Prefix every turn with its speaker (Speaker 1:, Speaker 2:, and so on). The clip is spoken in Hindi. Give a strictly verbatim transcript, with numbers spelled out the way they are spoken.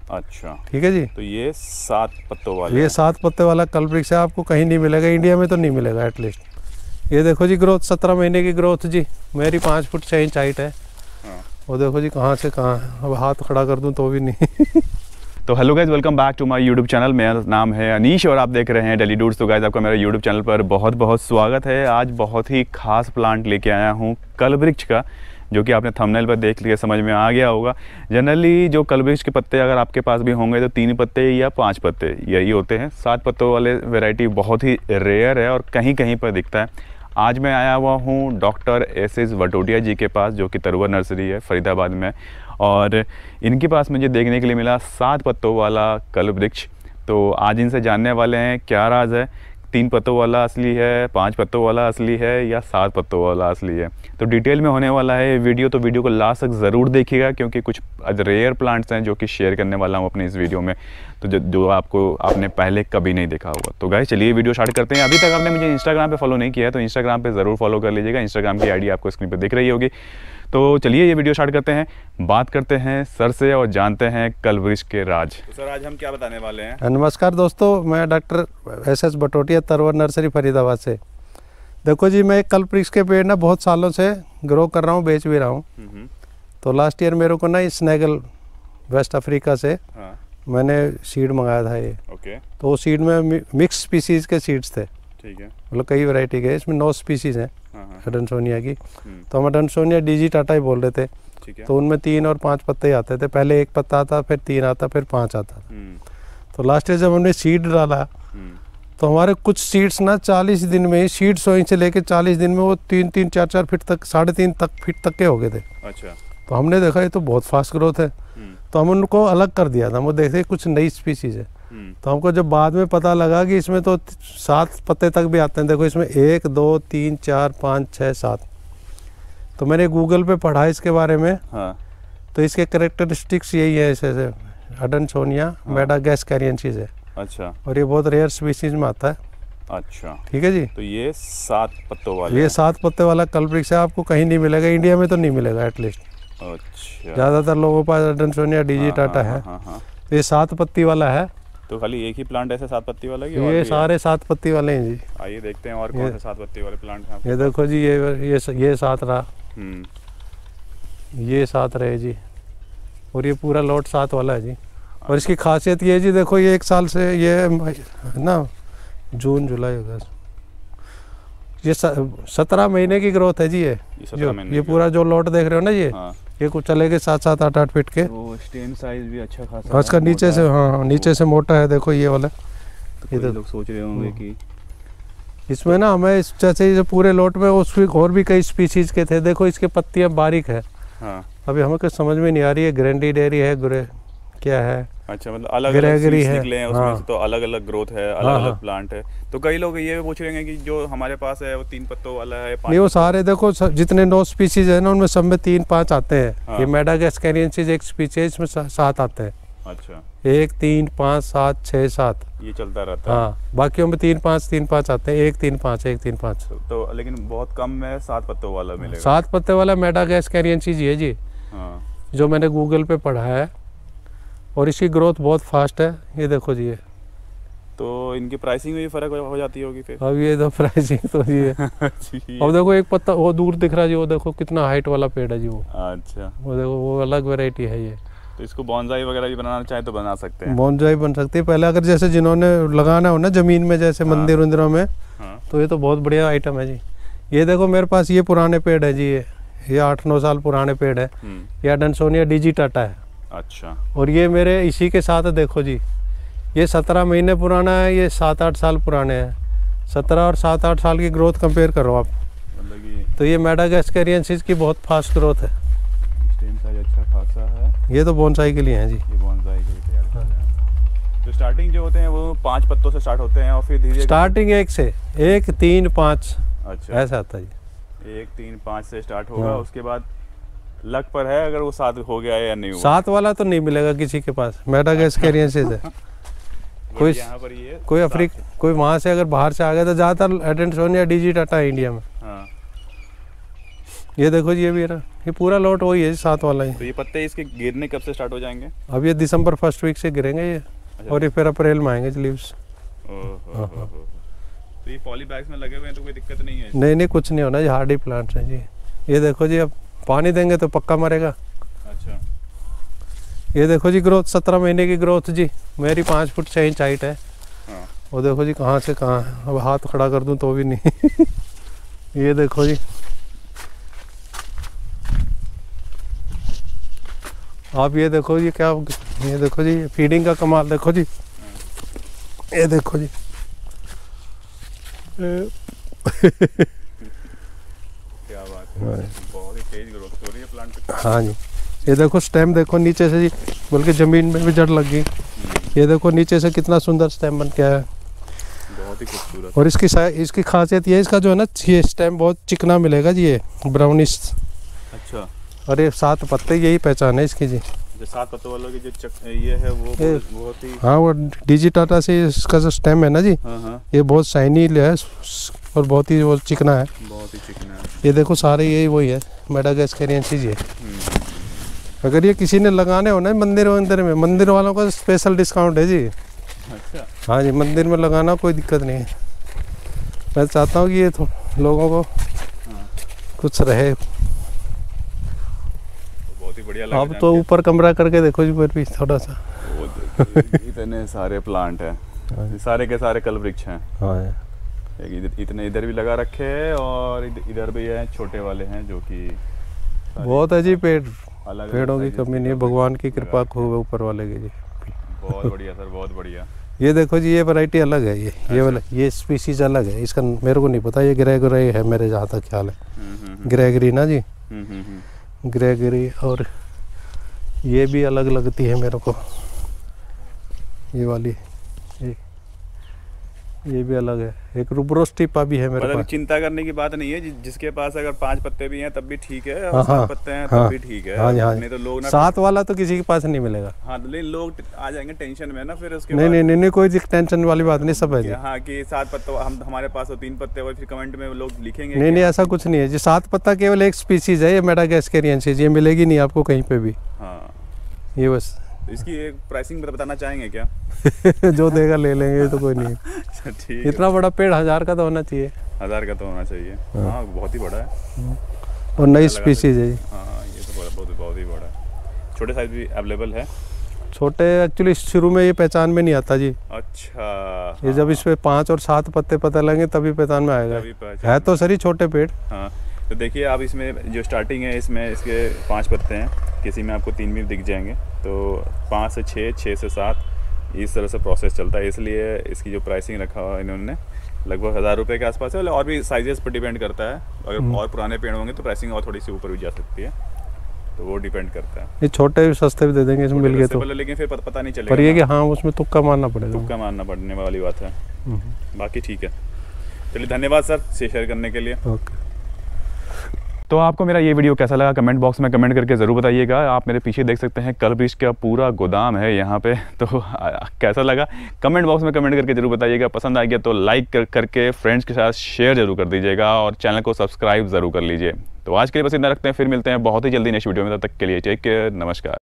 Speaker 1: अच्छा
Speaker 2: ठीक है जी।
Speaker 1: तो ये सात पत्तों वाला
Speaker 2: ये सात पत्ते वाला कल्पवृक्ष है, आपको कहीं नहीं मिलेगा, इंडिया में तो नहीं मिलेगा एटलीस्ट। ये देखो जी ग्रोथ, सत्रह महीने की ग्रोथ जी, मेरी पाँच फुट छः इंच हाइट है।
Speaker 1: हाँ।
Speaker 2: वो देखो जी कहाँ से कहाँ, अब हाथ खड़ा कर दूँ तो भी नहीं।
Speaker 1: तो hello guys, welcome back to my YouTube channel. मेरा नाम है अनीश और आप देख रहे हैं डेली डूड्स। तो गाइज आपका मेरा यूट्यूब चैनल पर बहुत बहुत स्वागत है। आज बहुत ही खास प्लांट लेके आया हूँ कल्पवृक्ष का, जो कि आपने थंबनेल पर देख लिया, समझ में आ गया होगा। जनरली जो कल्पवृक्ष के पत्ते अगर आपके पास भी होंगे तो तीन पत्ते या पाँच पत्ते यही होते हैं। सात पत्तों वाले वैरायटी बहुत ही रेयर है और कहीं कहीं पर दिखता है। आज मैं आया हुआ हूँ doctor S S Vatotiya ji के पास, जो कि तरुवर नर्सरी है फरीदाबाद में, और इनके पास मुझे देखने के लिए मिला सात पत्तों वाला कल्पवृक्ष। तो आज इनसे जानने वाले हैं क्या राज है, तीन पत्तों वाला असली है, पांच पत्तों वाला असली है या सात पत्तों वाला असली है। तो डिटेल में होने वाला है वीडियो, तो वीडियो को लास्ट तक ज़रूर देखिएगा, क्योंकि कुछ रेयर प्लांट्स हैं जो कि शेयर करने वाला हूँ अपने इस वीडियो में, तो जो, जो आपको आपने पहले कभी नहीं देखा होगा। तो गाइस चलिए वीडियो स्टार्ट करते हैं। अभी तक आपने मुझे इंस्टाग्राम पे फॉलो नहीं किया है तो इंस्टाग्राम पे ज़रूर फॉलो कर लीजिएगा। इंस्टाग्राम की आईडी आपको स्क्रीन पर दिख रही होगी। तो चलिए ये वीडियो स्टार्ट करते हैं, बात करते हैं सर से और जानते हैं कल्पवृक्ष के राज। तो सर आज हम क्या बताने वाले हैं?
Speaker 2: नमस्कार दोस्तों, मैं doctor S S Vatotiya Taruvar nursery Faridabad से। देखो जी, मैं कल्पवृक्ष के पेड़ ना बहुत सालों से ग्रो कर रहा हूँ, बेच भी रहा हूँ। तो लास्ट ईयर मेरे को ना स्नेगल वेस्ट अफ्रीका से
Speaker 1: हाँ।
Speaker 2: मैंने सीड मंगाया था ये।
Speaker 1: ओके।
Speaker 2: तो वो सीड में मिक्स स्पीसीज के सीड्स थे,
Speaker 1: ठीक है,
Speaker 2: मतलब कई वैरायटी के, इसमें नौ स्पीसीज हैं अडनसोनिया की।
Speaker 1: हम्म।
Speaker 2: तो हम अडनसोनिया डीजी टाटा ही बोल रहे थे।
Speaker 1: ठीक है।
Speaker 2: तो उनमें तीन और पांच पत्ते ही आते थे, पहले एक पत्ता आता, फिर तीन आता, फिर पांच आता था। तो लास्ट ईयर जब हमने सीड डाला तो हमारे कुछ सीड्स ना चालीस दिन में ही, सीड सोइंग से लेके चालीस दिन में वो तीन तीन चार चार फीट तक, साढ़े तीन तक फीट तक के हो गए थे।
Speaker 1: अच्छा।
Speaker 2: तो हमने देखा ये तो बहुत फास्ट ग्रोथ है, तो हम उनको अलग कर दिया था। वो देखते कुछ नई स्पीसीज है। तो हमको जब बाद में पता लगा कि इसमें तो सात पत्ते तक भी आते हैं। देखो इसमें एक दो तीन चार पाँच छः सात। तो मैंने गूगल पे पढ़ा इसके बारे में। हाँ। तो इसके कैरेक्टरिस्टिक्स यही है, ऐसे अडनसोनिया मेडागैस्कैरियंसिस है।
Speaker 1: अच्छा।
Speaker 2: और ये बहुत रेयर स्पीसीज में आता है। अच्छा, ठीक है जी।
Speaker 1: तो ये सात पत्तों वाला,
Speaker 2: ये सात पत्ते वाला कल्पवृक्ष है, आपको कहीं नहीं मिलेगा, इंडिया में तो नहीं मिलेगा एटलीस्ट।
Speaker 1: अच्छा।
Speaker 2: ज़्यादातर लोगों के पास अडनसोनिया डीजी टाटा है। हाँ, हाँ। तो ये सात पत्ती वाला है।
Speaker 1: तो खाली एक ही प्लांट ऐसे सात पत्ती वाला?
Speaker 2: ये सारे सात पत्ती वाले हैं जी।
Speaker 1: आइए देखते हैं और कौन से सात पत्ती वाले प्लांट हैं।
Speaker 2: ये देखो जी, ये ये ये सात रहा, ये सात रहे जी, और ये पूरा लॉट सात वाला है जी। और इसकी खासियत ये है जी, देखो ये एक साल से ये ना जून जुलाई अगस्त, ये सत्रह महीने की ग्रोथ है जी। ये जो ये पूरा जो लॉट देख रहे हो ना, ये हाँ। ये कुछ चलेगे सात सात आठ आठ फीट के।
Speaker 1: वो स्टेम साइज भी अच्छा खासा है।
Speaker 2: इसका नीचे से, हाँ नीचे से मोटा है, देखो ये वाला।
Speaker 1: तो ये लोग सोच रहे होंगे कि
Speaker 2: इसमें ना हमें इस जैसे ये पूरे लॉट में उसमें और भी कई स्पीसीज के थे। देखो इसके पत्तियां बारीक है। हाँ। अभी हमें कुछ समझ में नहीं आ रही है, ग्रैंडी डेरी है, ग्रे क्या है। अच्छा, मतलब अलग अलग सीड्स निकले हैं उसमें। हाँ। से तो अलग अलग ग्रोथ है, अलग हाँ, अलग प्लांट है। तो कई लोग ये पूछ रहे हैं कि जो हमारे पास है वो तीन पत्तों वाला है, नहीं वो सारे देखो जितने नौ स्पीसीज है ना, उनमें सब में तीन पाँच आते हैं। हाँ। ये मेडागैस्कैरियंसिस एक स्पीसीज में सात आते हैं। अच्छा। एक तीन पाँच सात छः सात ये चलता रहता है। हाँ, बाकियों में तीन पाँच तीन पाँच आते हैं, एक तीन पाँच एक तीन पाँच। तो लेकिन बहुत कम में सात पत्तों वाला मिलेगा। सात पत्ते वाला मेडागैस्कैरियंसिस है जी। हाँ। जो मैंने गूगल पे पढ़ा है, और इसकी ग्रोथ बहुत फास्ट है। ये देखो जी, ये तो इनकी प्राइसिंग में भी फर्क हो जाती होगी फिर। अब ये तो प्राइसिंग तो जी है। अब देखो एक पत्ता वो दूर दिख रहा है जी, वो देखो कितना हाइट वाला पेड़ है जी वो। अच्छा। वो देखो वो अलग वैरायटी है ये। तो इसको बॉन्साई वगैरह भी बनाना चाहे तो बना सकते हैं। बॉन्साई बन सकती है पहले, अगर जैसे जिन्होंने लगाना हो ना जमीन में, जैसे हाँ। मंदिर वंदिरों में। हाँ। तो ये तो बहुत बढ़िया आइटम है जी। ये देखो मेरे पास ये पुराने पेड़ है जी, ये ये आठ नौ साल पुराने पेड़ है। ये अडनसोनिया डीजी टाटा है। अच्छा। और ये मेरे इसी के साथ देखो जी, ये सत्रह महीने पुराना है, ये सात आठ साल पुराने हैं। सत्रह और सात आठ साल की ग्रोथ कंपेयर करो आप, मतलब तो ये मेडागैस्कैरियंसिस की बहुत फास्ट ग्रोथ है। स्टेम साइज अच्छा खासा है। ये तो बोनसाई के लिए हैं जी। ये बोनसाई के लिए तैयार किया है। तो स्टार्टिंग जो होते हैं वो पाँच पत्तों से स्टार्ट होते हैं और फिर धीरे स्टार्टिंग एक से एक तीन पाँच। अच्छा, ऐसा आता है जी। एक तीन पाँच से स्टार्ट होगा। हाँ। उसके बाद लक पर है अगर वो सात हो गया है या नहीं हुआ। सात वाला तो नहीं मिलेगा किसी के पास, मेडागैस्कैरियंसिस है। कोई यहाँ पर ये कोई अफ्रीक कोई वहाँ से अगर बाहर से आ गया तो ज़्यादातर अडनसोनिया डीजी टाटा है इंडिया में। हाँ। ये देखो जी, ये भी है ना, ये पूरा लॉट वही है सात वाला ही।
Speaker 1: तो ये पत्ते इसके गिरने कब से स्टार्ट हो जाएंगे?
Speaker 2: अब ये दिसंबर फर्स्ट वीक से गिरेंगे ये। अच्छा। और ये फिर अप्रैल में आएंगे लीव्स।
Speaker 1: तो ये पॉली बैग्स में लगे हुए हैं तो कोई दिक्कत नहीं है?
Speaker 2: नहीं नहीं, कुछ नहीं होना जी, हार्डी प्लांट्स हैं जी। ये देखो जी, अब पानी देंगे तो पक्का मरेगा।
Speaker 1: अच्छा।
Speaker 2: ये देखो जी, ग्रोथ सत्रह महीने की ग्रोथ जी, मेरी पाँच फुट छः इंच हाइट है।
Speaker 1: हाँ।
Speaker 2: वो देखो जी कहाँ से कहाँ है, अब हाथ खड़ा कर दूं तो भी नहीं। ये देखो जी, आप ये देखो जी क्या, ये देखो जी फीडिंग का कमाल देखो जी। ये देखो जी।
Speaker 1: क्या बात है, बहुत ही तेज ग्रोथ हो रही है प्लांट पे।
Speaker 2: हाँ जी, ये देखो स्टेम देखो नीचे से जी, बल्कि जमीन में भी जड़ लग गई। ये देखो नीचे से कितना सुंदर स्टेम बन के आया है,
Speaker 1: बहुत ही खूबसूरत।
Speaker 2: और इसकी इसकी खासियत ये, इसका जो है ना, ये स्टेम बहुत चिकना मिलेगा जी, ये ब्राउनिश। अच्छा। और ये सात पत्ते, यही पहचान है इसकी जी।
Speaker 1: जो सात पत्तों वालों की जो चक, ये है वो बहुत ही,
Speaker 2: हाँ, वो डीजी टाटा से इसका जो स्टेम है ना जी,
Speaker 1: हाँ हाँ,
Speaker 2: ये बहुत शाइनी है और बहुत ही वो चिकना है,
Speaker 1: बहुत ही चिकना है।
Speaker 2: ये देखो सारे यही वही है, मेडागास्करियंसिस ये। अगर ये किसी ने लगाने हो ना मंदिर वंदिर में, मंदिर वालों का स्पेशल डिस्काउंट है जी।
Speaker 1: अच्छा।
Speaker 2: हाँ जी, मंदिर में लगाना कोई दिक्कत नहीं है। मैं चाहता हूँ कि ये तो लोगों को हाँ। कुछ रहे।
Speaker 1: बहुत ही बढ़िया लगा।
Speaker 2: अब तो ऊपर कमरा करके देखो जी, पर भी थोड़ा सा
Speaker 1: इतने सारे प्लांट हैं, सारे के सारे कल वृक्ष हैं।
Speaker 2: हाँ,
Speaker 1: इतने इधर भी लगा रखे हैं और इधर भी है, छोटे वाले हैं जो कि
Speaker 2: बहुत है जी। पेड़ पेड़ों की कमी नहीं है, भगवान की कृपा खूब है ऊपर वाले की जी।
Speaker 1: बहुत बढ़िया सर, बहुत बढ़िया।
Speaker 2: ये देखो जी, ये वैरायटी अलग है, ये ये वाला ये स्पीसीज अलग है, इसका मेरे को नहीं पता। ये ग्रेगरी है मेरे जहाँ तक ख्याल है, ग्रेगरी ना जी, ग्रेगरी। और ये भी अलग लगती है मेरे को, ये वाली, ये ये भी अलग है। एक रुब्रोस्टिपा भी है मेरे पास।
Speaker 1: चिंता करने की बात नहीं है, जिसके पास अगर पांच पत्ते भी हैं तब भी ठीक है, और
Speaker 2: हाँ,
Speaker 1: सात पत्ते हैं
Speaker 2: हाँ,
Speaker 1: तब भी ठीक है।
Speaker 2: हाँ, हाँ,
Speaker 1: नहीं तो लोग ना,
Speaker 2: सात वाला तो किसी के पास नहीं मिलेगा।
Speaker 1: हाँ, लेकिन लोग आ जाएंगे टेंशन में ना फिर उसके
Speaker 2: नहीं नहीं नहीं, कोई टेंशन वाली बात नहीं, सब है जी।
Speaker 1: हाँ, कि सात पत्ते हम हमारे पास तो तीन पत्ते और फिर कमेंट में लोग लिखेंगे।
Speaker 2: नहीं नहीं, ऐसा कुछ नहीं है जी, सात पत्ता केवल एक स्पीसीज है, ये मेडागास्करियंसिस, ये मिलेगी नहीं आपको कहीं पे भी।
Speaker 1: हाँ,
Speaker 2: ये बस।
Speaker 1: इसकी एक प्राइसिंग बताना चाहेंगे क्या?
Speaker 2: जो देगा ले लेंगे, तो कोई नहीं।
Speaker 1: ठीक।
Speaker 2: इतना बड़ा पेड़ हजार का तो होना चाहिए,
Speaker 1: हजार का तो होना चाहिए। हाँ, हाँ, बहुत ही बड़ा है
Speaker 2: और नई स्पीसीज है।
Speaker 1: हाँ, ये तो बहुत बहुत बहुत ही बड़ा है। छोटे साइज भी अवेलेबल है?
Speaker 2: छोटे एक्चुअली शुरू में ये पहचान में नहीं आता जी।
Speaker 1: अच्छा।
Speaker 2: ये जब इस पे पांच और सात पत्ते पता लगेंगे तभी पहचान में आएगा। है तो सही छोटे पेड़।
Speaker 1: हाँ, तो देखिए आप इसमें जो स्टार्टिंग है, इसमें इसके पांच पत्ते हैं, किसी में आपको तीन भी दिख जाएंगे। तो पाँच से छः, छः से सात, इस तरह से प्रोसेस चलता है। इसलिए इसकी जो प्राइसिंग रखा हुआ इन्होंने लगभग हज़ार रुपये के आसपास है। और भी साइजेस पर डिपेंड करता है, अगर और पुराने पेड़ होंगे तो प्राइसिंग और थोड़ी सी ऊपर भी जा सकती है, तो वो डिपेंड करता है।
Speaker 2: ये छोटे भी सस्ते भी दे देंगे इसमें मिल गए तो,
Speaker 1: लेकिन फिर पता, पता नहीं चलेगा।
Speaker 2: पर ये कि हाँ, उसमें तुक्का मारना पड़ेगा,
Speaker 1: तुक्का मारना पड़ने वाली बात है। बाकी ठीक है, चलिए धन्यवाद सर शेयर करने के लिए।
Speaker 2: ओके।
Speaker 1: तो आपको मेरा ये वीडियो कैसा लगा कमेंट बॉक्स में कमेंट करके ज़रूर बताइएगा। आप मेरे पीछे देख सकते हैं कल वृक्ष का पूरा गोदाम है यहाँ पे, तो कैसा लगा कमेंट बॉक्स में कमेंट करके ज़रूर बताइएगा। पसंद आ गया तो लाइक कर करके फ्रेंड्स के साथ शेयर जरूर कर दीजिएगा और चैनल को सब्सक्राइब ज़रूर कर लीजिए। तो आज के लिए बस इतना रखते हैं, फिर मिलते हैं बहुत ही जल्दी नेक्स्ट वीडियो में। तब तक के लिए टेक केयर, नमस्कार।